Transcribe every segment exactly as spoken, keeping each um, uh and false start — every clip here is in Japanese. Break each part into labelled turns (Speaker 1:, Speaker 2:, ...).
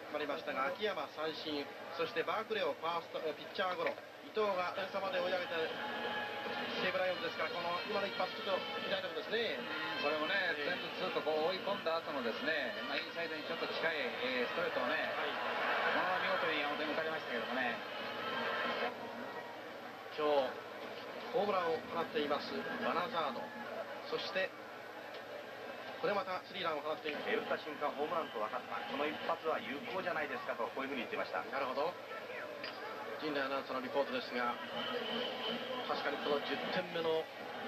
Speaker 1: 決まりましたが、秋山三振、そしてバークレーをファーストピッチャーゴロ、伊藤が点差まで追い上げて西武ライオンズですから、この今の一発ちょっと左のところですね。
Speaker 2: それもね、全部ずっとこう追い込んだ後のですね、まあ、インサイドにちょっと近い、えー、ストレートをね、はい、このまま見事に山本に打たれましたけどもね。
Speaker 1: 今日ホームランを放っていますバナザード、そしてこれまたスリーランを放っている。
Speaker 3: 打った瞬間ホームランと分かった、この一発は有効じゃないですかと、こういうふうに言ってました。
Speaker 1: なるほど。陣内アナウンサーのリポートですが、確かにこのじゅってんめの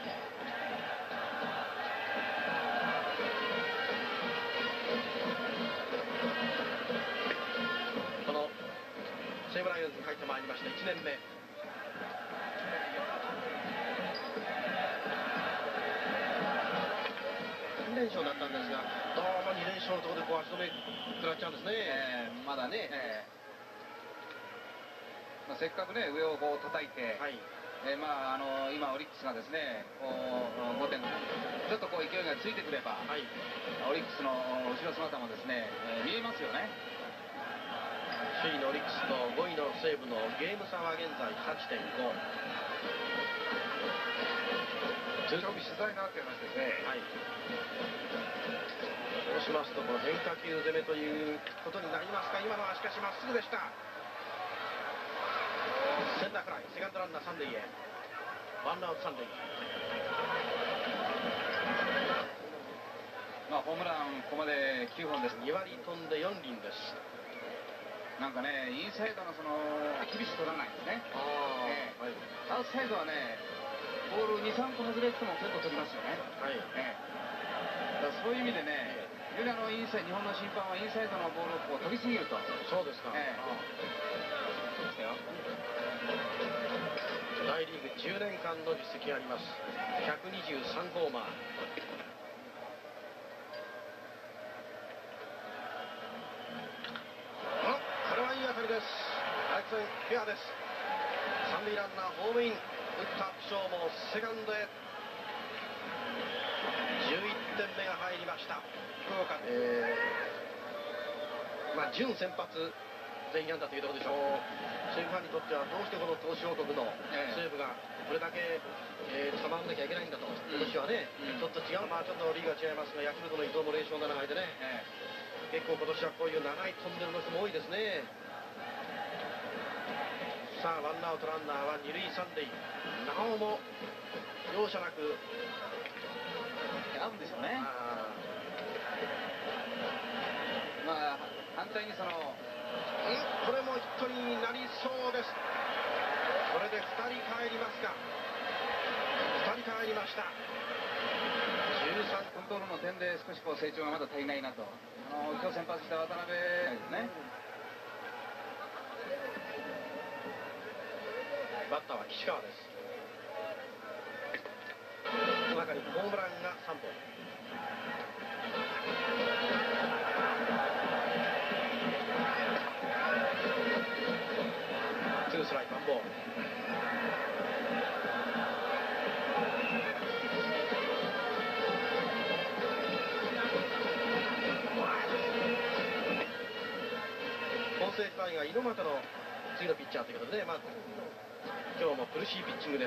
Speaker 1: この西武ライオンズに入ってまいりましたいちねんめ、に連勝だったんですが、どうもに連勝のところでこう足止め食らっちゃうんですね。
Speaker 2: えー、まだね、えーまあ、せっかくね上をこう叩いて、はい、えー、まああの今オリックスがですねこうごてんちょっとこう勢いがついてくれば、はい、オリックスの後ろ姿もですね、えー、見えますよね。
Speaker 1: 首位のオリックスとごいの西武のゲーム差は現在 はちてんご。
Speaker 2: 常に取材があってましてですね、はい、
Speaker 1: そうしますとこの変化球攻めということになりますか。今のはしかしまっすぐでした。センターフライ、セカンドランナー三塁へ、ワンアウト三塁。
Speaker 2: まあホームランここまできゅうほんです。
Speaker 1: にわり飛んでよんりんです。
Speaker 2: なんかねインサイドのその厳しく取らないんですね。あ、えーはい、アウトサイドはねボールに、さんこ外れても結構取りますよね。はい、えー、だからそういう意味でね、非常にあのインサイド、日本の審判はインサイドのボールをこう取りすぎると。
Speaker 1: そうですか。えー、
Speaker 2: そうですよ。
Speaker 1: 大リーグじゅうねんかんの実績があります。ひゃくにじゅうさんホーマー。あ、これはいい当たりです。ライト線フェアです。三塁ランナーホームイン。打った負傷もセカンドへ。じゅういってんめが入りました。福岡、えー、まあ準先発全員安打というところでしょう。西武ファンにとってはどうしてこの投手王国の西武がこれだけ、えー、捕まらなきゃいけないんだと、今年はね、うん、ちょっと違う、まあちょっとリーグが違いますが、ヤクルトの伊藤も連勝ななはいでね、えー、結構今年はこういう長いトンネルの人も多いですね。さあワンアウトランナーは二塁三塁、なおも容赦なく
Speaker 2: 合うんでしょうね。まあ反対にその
Speaker 1: これもヒットになりそうです。これでふたり帰りますか。ふたり帰りました。じゅうさん
Speaker 2: コントロールの点で少しこう成長がまだ足りないなと。あの今日先発した渡辺ですね。
Speaker 1: バッターは岸川です。この中にホームランがさんぼん。ツーストライクワンボール。本戦隊が猪俣の次のピッチャーということで、まあ、今日も苦しいピッチングです。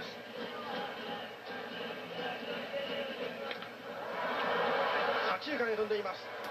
Speaker 1: 左中間へ飛んでいます。